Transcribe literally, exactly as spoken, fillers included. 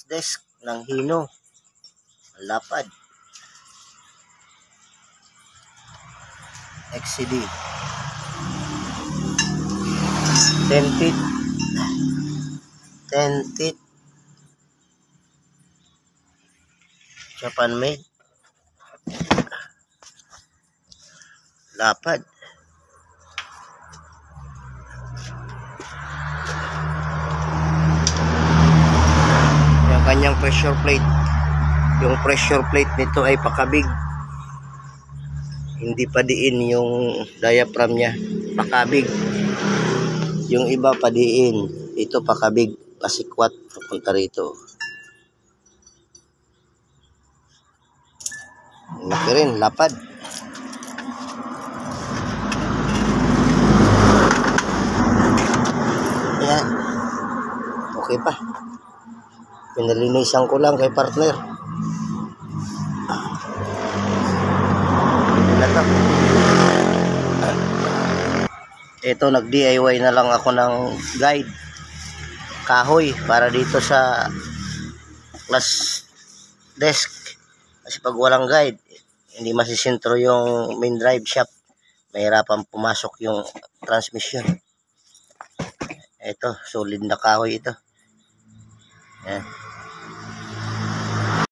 flash desk ng Hino. Lapad. X C D. ten feet. ten feet. Japan made. Lapad. Yung kanyang pressure plate. Yung pressure plate nito ay pakabig. Hindi pa diin yung diaphragm niya. Pakabig. Yung iba pa diin. Ito pakabig. Pasikwat. Papunta rito. Laki rin. Lapad. Ayan. Okay pa. Pinalinisan ko lang kay partner. Ito, nag-D I Y na lang ako ng guide. Kahoy para dito sa flash desk. Kasi pag walang guide, hindi masisintro yung main drive shaft. Mahirapan pumasok yung transmission. Ito, solid na kahoy ito. Yan.